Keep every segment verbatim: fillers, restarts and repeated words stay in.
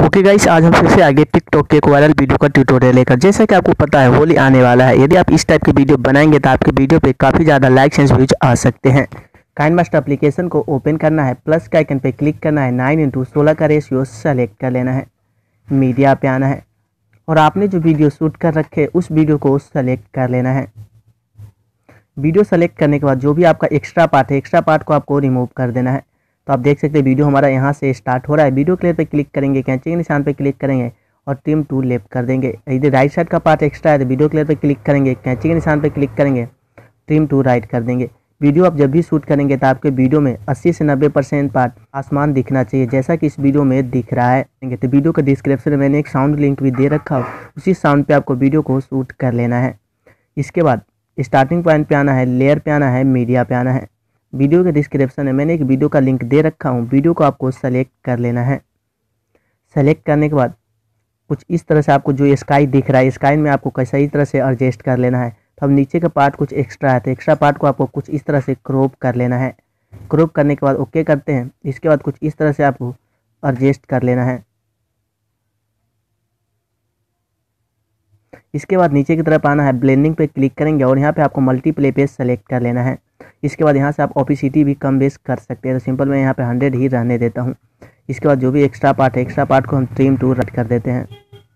Okay guys, आज हम फिर से आगे टिकटॉक के एक वायरल वीडियो का ट्यूटोरियल लेकर। जैसा कि आपको पता है होली आने वाला है। यदि आप इस टाइप की वीडियो बनाएंगे तो आपके वीडियो पे काफ़ी ज़्यादा लाइक्स एंड व्यूज आ सकते हैं। काइनमास्टर एप्लीकेशन को ओपन करना है, प्लस के आइकन पे क्लिक करना है, नाइन इंटू सोलह का रेशियो सेलेक्ट कर लेना है, मीडिया पे आना है और आपने जो वीडियो शूट कर रखे उस वीडियो को सेलेक्ट कर लेना है। वीडियो सेलेक्ट करने के बाद जो भी आपका एक्स्ट्रा पार्ट है, एक्स्ट्रा पार्ट को आपको रिमूव कर देना है। तो आप देख सकते हैं वीडियो हमारा यहाँ से स्टार्ट हो रहा है। वीडियो क्लियर पे क्लिक करेंगे, कैंची के निशान पे क्लिक करेंगे और ट्रिम टू लेफ्ट कर देंगे। यदि राइट साइड का पार्ट एक्स्ट्रा है तो वीडियो क्लियर पे क्लिक करेंगे, कैंची के निशान पे क्लिक करेंगे, ट्रिम टू राइट कर देंगे। वीडियो आप जब भी शूट करेंगे तो आपके वीडियो में अस्सी से नब्बे परसेंट पार्ट आसमान दिखना चाहिए, जैसा कि इस वीडियो में दिख रहा है। तो वीडियो का डिस्क्रिप्शन में मैंने एक साउंड लिंक भी दे रखा हो, उसी साउंड पे आपको वीडियो को शूट कर लेना है। इसके बाद स्टार्टिंग पॉइंट पे आना है, लेयर पे आना है, मीडिया पे आना है। वीडियो के डिस्क्रिप्शन में मैंने एक वीडियो का लिंक दे रखा हूँ, वीडियो को आपको सेलेक्ट कर लेना है। सेलेक्ट करने के बाद कुछ इस तरह से आपको जो स्काई दिख रहा है, स्काई में आपको कैसा ही तरह से एडजस्ट कर लेना है। तो अब नीचे का पार्ट कुछ एक्स्ट्रा है तो एक्स्ट्रा पार्ट को आपको कुछ इस तरह से क्रॉप कर लेना है। क्रॉप करने के बाद ओके करते हैं। इसके बाद कुछ इस तरह से आपको एडजस्ट कर लेना है। इसके बाद नीचे की तरफ आना है, ब्लेंडिंग पे क्लिक करेंगे और यहाँ पे आपको मल्टीप्ले पे सेलेक्ट कर लेना है। इसके बाद यहाँ से आप ओपेसिटी भी कम बेस कर सकते हैं, तो सिंपल मैं यहाँ पे हंड्रेड ही रहने देता हूँ। इसके बाद जो भी एक्स्ट्रा पार्ट है, एक्स्ट्रा पार्ट को हम ट्रिम टू रट कर देते हैं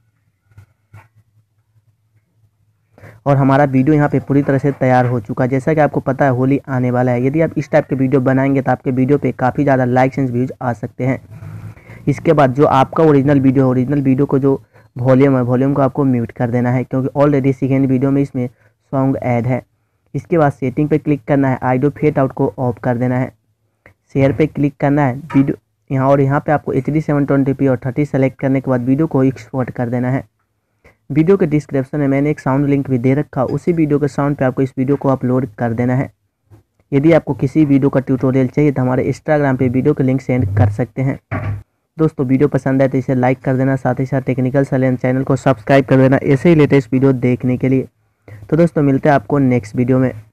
और हमारा वीडियो यहाँ पे पूरी तरह से तैयार हो चुका है। जैसा कि आपको पता है होली आने वाला है। यदि आप इस टाइप के वीडियो बनाएंगे तो आपके वीडियो पे काफ़ी ज़्यादा लाइक्स एंड व्यूज आ सकते हैं। इसके बाद जो आपका ओरिजिनल वीडियो है, ओरिजिनल वीडियो को जो वॉल्यूम है, वॉल्यूम को आपको म्यूट कर देना है, क्योंकि ऑलरेडी सेकेंड वीडियो में इसमें सॉन्ग ऐड है। इसके बाद सेटिंग पे क्लिक करना है, ऑडियो फेड आउट को ऑफ कर देना है, शेयर पे क्लिक करना है वीडियो यहाँ और यहाँ पे आपको H D seven twenty P और थर्टी सेलेक्ट करने के बाद वीडियो को एक्सपोर्ट कर देना है। वीडियो के डिस्क्रिप्शन में मैंने एक साउंड लिंक भी दे रखा, उसी वीडियो के साउंड पे आपको इस वीडियो को अपलोड कर देना है। यदि आपको किसी वीडियो का ट्यूटोरियल चाहिए तो हमारे इंस्टाग्राम पे वीडियो के लिंक सेंड कर सकते हैं। दोस्तों वीडियो पसंद आए तो इसे लाइक कर देना, साथ ही साथ टेक्निकल सैलेंस चैनल को सब्सक्राइब कर देना ऐसे ही लेटेस्ट वीडियो देखने के लिए। तो दोस्तों मिलते हैं आपको नेक्स्ट वीडियो में।